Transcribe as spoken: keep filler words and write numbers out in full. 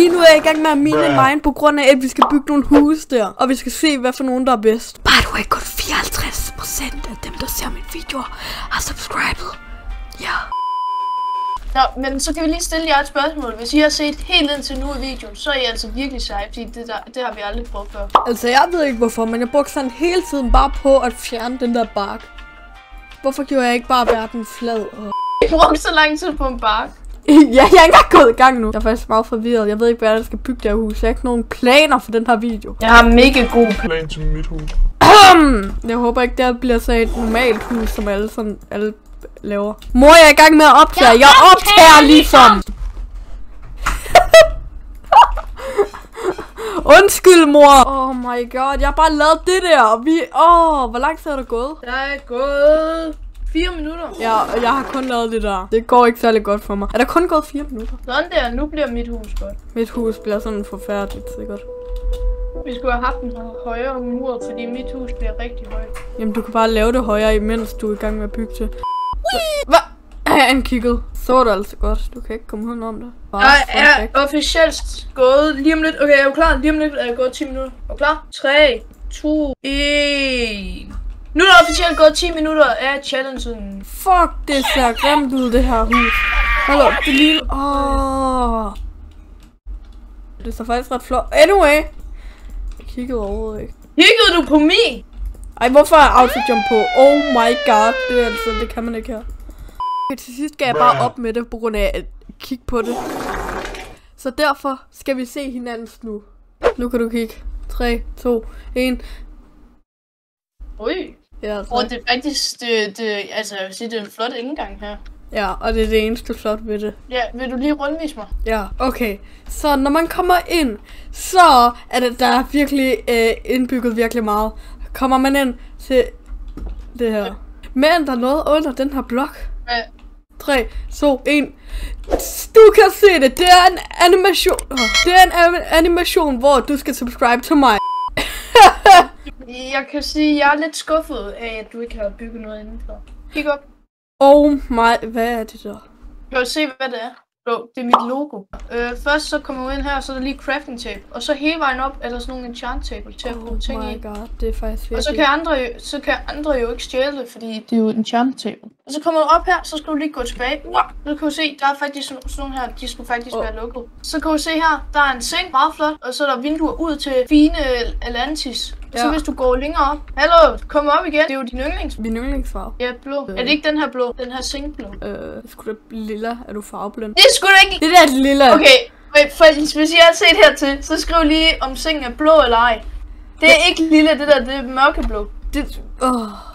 Lige nu er jeg i gang med at mine mine på grund af, at vi skal bygge nogle huse der. Og vi skal se, hvad for nogen, der er bedst. By the way, kun fireoghalvtreds procent af dem, der ser mine videoer, har subscribet. Ja. Nå, men så kan vi lige stille jer et spørgsmål. Hvis I har set helt indtil nu i videoen, så er I altså virkelig seje, fordi det, der, det har vi aldrig prøvet før. Altså, jeg ved ikke hvorfor, men jeg brugte sådan hele tiden bare på at fjerne den der bark. Hvorfor gjorde jeg ikke bare verden flad? Og... Jeg brugte så lang tid på en bark. ja, jeg er ikke engang gået i gang nu. Jeg er faktisk meget forvirret. Jeg ved ikke, hvad jeg skal bygge det her hus. Jeg har ikke nogen planer for den her video. Jeg har mega god plan til mit hus. Jeg håber ikke, det bliver så et normalt hus, som alle, sådan, alle laver. Mor, jeg er i gang med at optage. Jeg optager ligesom. Undskyld, mor. Oh my god, jeg har bare lavet det der. Og vi... Åh, oh, hvor lang tid er der gået? Der er gået fire minutter. Ja, og jeg har kun lavet det der. Det går ikke særlig godt for mig. Er der kun gået fire minutter? Sådan der, nu bliver mit hus godt. Mit hus bliver sådan forfærdeligt, sikkert. Vi skulle have haft en højere mur, fordi mit hus bliver rigtig højt. Jamen, du kan bare lave det højere, imens du er i gang med at bygge det. Hvad? Han kiggede. Så det altså godt. Du kan ikke komme udenom det. Jeg er officielt gået lige om lidt. Okay, er du klar? Lige om lidt er jeg gået ti minutter. Er du klar? tre, to, et. Nu er der officielt gået ti minutter af challengen. Fuck, det ser grimt ud, det her hus. Hallo, det ligner... Åh. Det ser faktisk ret flot. Anyway. Jeg kiggede overhovedet ikke. Kiggede du på mig? Ej, hvorfor er auto-jump på? Oh my god. Det er altså, det kan man ikke her. Okay, til sidst skal jeg bare op med det, på grund af at kigge på det. Så derfor skal vi se hinandens nu. Nu kan du kigge. tre, to, et. Ui. Ja, og det er faktisk, det, det, altså jeg vil sige, det er en flot indgang her. Ja, og det er det eneste flot ved det. Ja, vil du lige rundvise mig? Ja, okay. Så når man kommer ind, så er det, der er virkelig øh, indbygget virkelig meget. Kommer man ind til det her. Men der er noget under den her blok. Ja. tre, to, et. Du kan se det. Det er en animation. Det er en animation, hvor du skal subscribe til mig. Jeg kan sige, at jeg er lidt skuffet af, at du ikke har bygget noget indenfor. Kig op. Oh my, hvad er det der? Kan du se, hvad det er? Jo, det er mit logo. Øh, først så kommer du ind her, så er der lige crafting tape. Og så hele vejen op er der sådan nogle enchant table til at bruge ting i. Oh my god, det er faktisk virkelig. Og så kan, andre jo, så kan andre jo ikke stjæle det, fordi det er jo enchant table. Og så kommer du op her, så skal du lige gå tilbage. Wow. Så kan du se, der er faktisk sådan nogle her, de skulle faktisk oh. være lukket. Så kan du se her, der er en seng, meget flot. Og så er der vinduer ud til fine Atlantis. Ja. Så hvis du går længere op. Hallo, kom op igen. Det er jo din yndlings. Min yndlingsfarve. Ja, blå. Øh. Er det ikke den her blå? Den her zinkblå? Øh, det skulle da lilla. Er du farveblind? Det er sgu da ikke. Det der er lilla. Okay, for, hvis I har set hertil, så skriv lige om sengen er blå eller ej. Det er ikke lilla, det der, det er mørkeblå. Det... Åh... Oh.